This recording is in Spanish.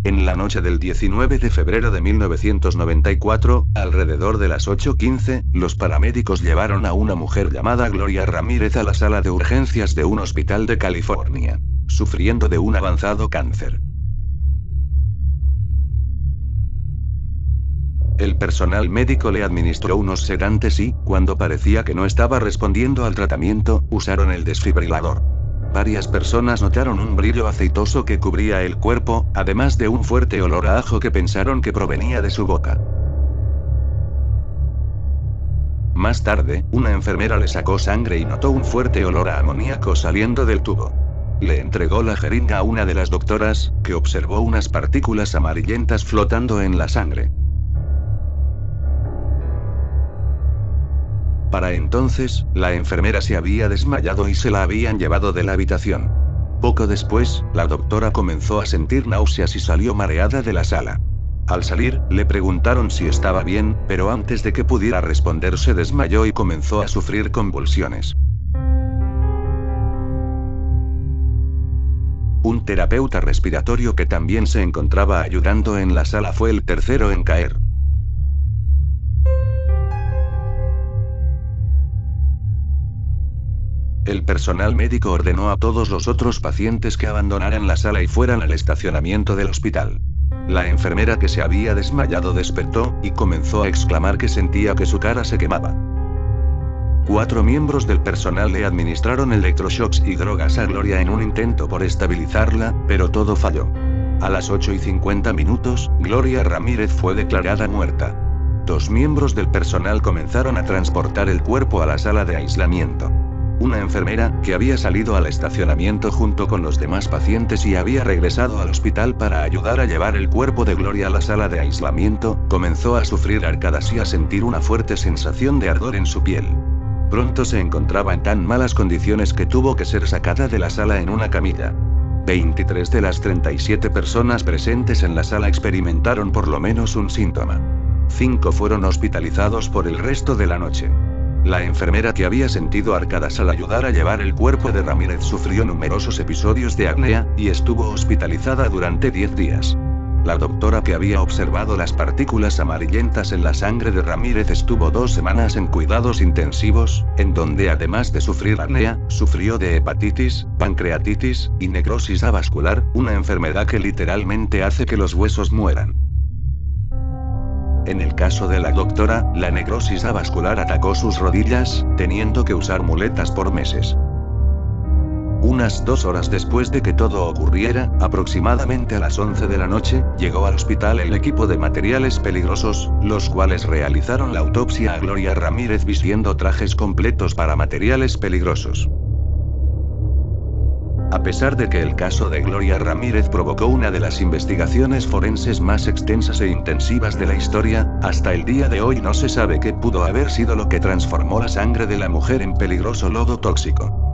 En la noche del 19 de febrero de 1994, alrededor de las 8:15, los paramédicos llevaron a una mujer llamada Gloria Ramírez a la sala de urgencias de un hospital de California, sufriendo de un avanzado cáncer. El personal médico le administró unos sedantes y, cuando parecía que no estaba respondiendo al tratamiento, usaron el desfibrilador. Varias personas notaron un brillo aceitoso que cubría el cuerpo, además de un fuerte olor a ajo que pensaron que provenía de su boca. Más tarde, una enfermera le sacó sangre y notó un fuerte olor a amoníaco saliendo del tubo. Le entregó la jeringa a una de las doctoras, que observó unas partículas amarillentas flotando en la sangre. Para entonces, la enfermera se había desmayado y se la habían llevado de la habitación. Poco después, la doctora comenzó a sentir náuseas y salió mareada de la sala. Al salir, le preguntaron si estaba bien, pero antes de que pudiera responder se desmayó y comenzó a sufrir convulsiones. Un terapeuta respiratorio que también se encontraba ayudando en la sala fue el tercero en caer. El personal médico ordenó a todos los otros pacientes que abandonaran la sala y fueran al estacionamiento del hospital. La enfermera que se había desmayado despertó, y comenzó a exclamar que sentía que su cara se quemaba. 4 miembros del personal le administraron electroshocks y drogas a Gloria en un intento por estabilizarla, pero todo falló. A las 8:50 minutos, Gloria Ramírez fue declarada muerta. 2 miembros del personal comenzaron a transportar el cuerpo a la sala de aislamiento. Una enfermera, que había salido al estacionamiento junto con los demás pacientes y había regresado al hospital para ayudar a llevar el cuerpo de Gloria a la sala de aislamiento, comenzó a sufrir arcadas y a sentir una fuerte sensación de ardor en su piel. Pronto se encontraba en tan malas condiciones que tuvo que ser sacada de la sala en una camilla. 23 de las 37 personas presentes en la sala experimentaron por lo menos un síntoma. 5 fueron hospitalizados por el resto de la noche. La enfermera que había sentido arcadas al ayudar a llevar el cuerpo de Ramírez sufrió numerosos episodios de apnea, y estuvo hospitalizada durante 10 días. La doctora que había observado las partículas amarillentas en la sangre de Ramírez estuvo 2 semanas en cuidados intensivos, en donde además de sufrir apnea, sufrió de hepatitis, pancreatitis, y necrosis avascular, una enfermedad que literalmente hace que los huesos mueran. En el caso de la doctora, la necrosis avascular atacó sus rodillas, teniendo que usar muletas por meses. Unas 2 horas después de que todo ocurriera, aproximadamente a las 11 de la noche, llegó al hospital el equipo de materiales peligrosos, los cuales realizaron la autopsia a Gloria Ramírez vistiendo trajes completos para materiales peligrosos. A pesar de que el caso de Gloria Ramírez provocó una de las investigaciones forenses más extensas e intensivas de la historia, hasta el día de hoy no se sabe qué pudo haber sido lo que transformó la sangre de la mujer en peligroso lodo tóxico.